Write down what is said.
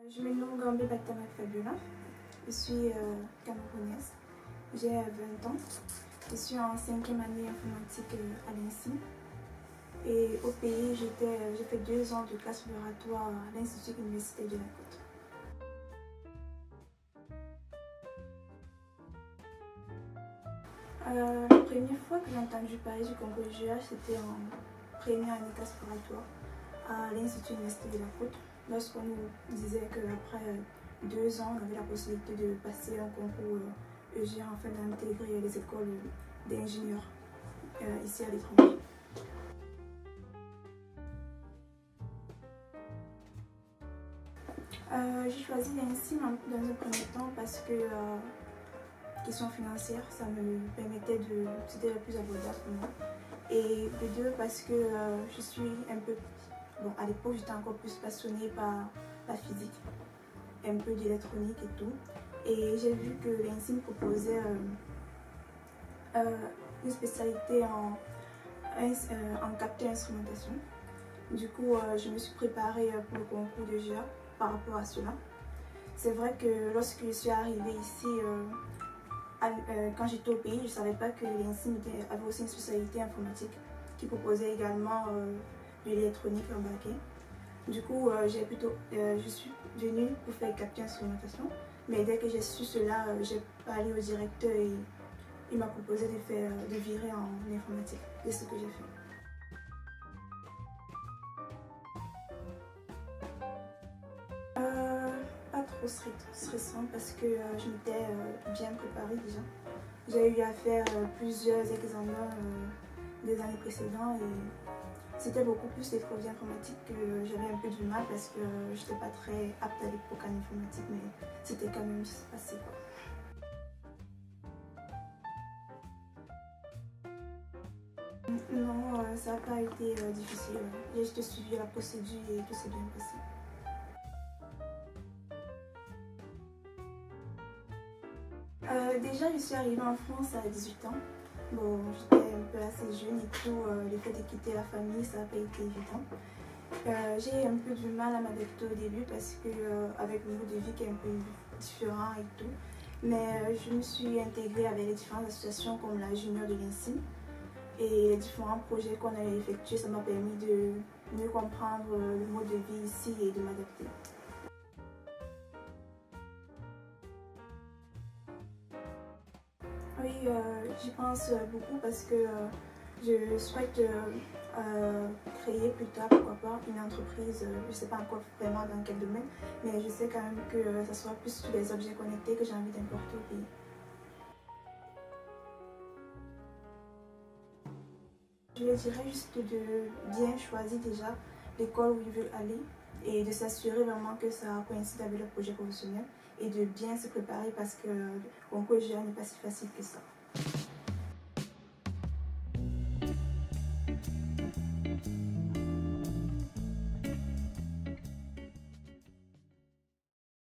Je me nomme Gambi Batama Fabiola, je suis camerounaise, j'ai 20 ans, je suis en 5e année informatique à l'INSI. Et au pays, j'ai fait 2 ans de classe préparatoire à l'Institut universitaire de la Côte. La première fois que j'ai entendu parler du concours GH, c'était en première année classe préparatoire à l'Institut universitaire de la Côte, lorsqu'on nous disait qu'après 2 ans, on avait la possibilité de passer un concours EGA afin d'intégrer les écoles d'ingénieurs ici à l'étranger. J'ai choisi l'INSI dans un premier temps parce que question financière, ça me permettait c'était le plus abordable pour moi. Et de deux, parce que je suis un peu, bon, à l'époque j'étais encore plus passionnée par la physique, un peu d'électronique et tout. Et j'ai vu que l'INSI me proposait une spécialité en capteur instrumentation. Du coup, je me suis préparée pour le concours de GA par rapport à cela. C'est vrai que lorsque je suis arrivée ici, quand j'étais au pays, je ne savais pas que l'INSI avait aussi une spécialité informatique qui proposait également de l'électronique embarquée. Du coup, je suis venue pour faire capture instrumentation, mais dès que j'ai su cela, j'ai parlé au directeur et il m'a proposé de virer en informatique. C'est ce que j'ai fait. Pas trop stressant parce que je m'étais bien préparée déjà. J'ai eu à faire plusieurs examens des années précédentes et c'était beaucoup plus l'épreuve informatique que j'avais un peu du mal parce que je n'étais pas très apte à l'époque en informatique, mais c'était quand même passé quoi. Non, ça n'a pas été difficile. J'ai juste suivi la procédure et tout s'est bien passé. Déjà, je suis arrivée en France à 18 ans. Bon, j'étais un peu assez jeune et tout. Le fait de quitter la famille, ça n'a pas été évident. J'ai un peu du mal à m'adapter au début parce que avec le mode de vie qui est un peu différent et tout. Mais je me suis intégrée avec les différentes associations comme la Junior de l'INSI et les différents projets qu'on a effectués. Ça m'a permis de mieux comprendre le mode de vie ici et de m'adapter. Oui, j'y pense beaucoup parce que je souhaite créer plus tard, pourquoi pas, une entreprise. Je ne sais pas encore vraiment dans quel domaine, mais je sais quand même que ça sera plus sur les objets connectés que j'ai envie d'importer au pays. Je leur dirais juste de bien choisir déjà l'école où ils veulent aller et de s'assurer vraiment que ça coïncide avec leur projet professionnel et de bien se préparer parce que le concours GA n'est pas si facile que ça.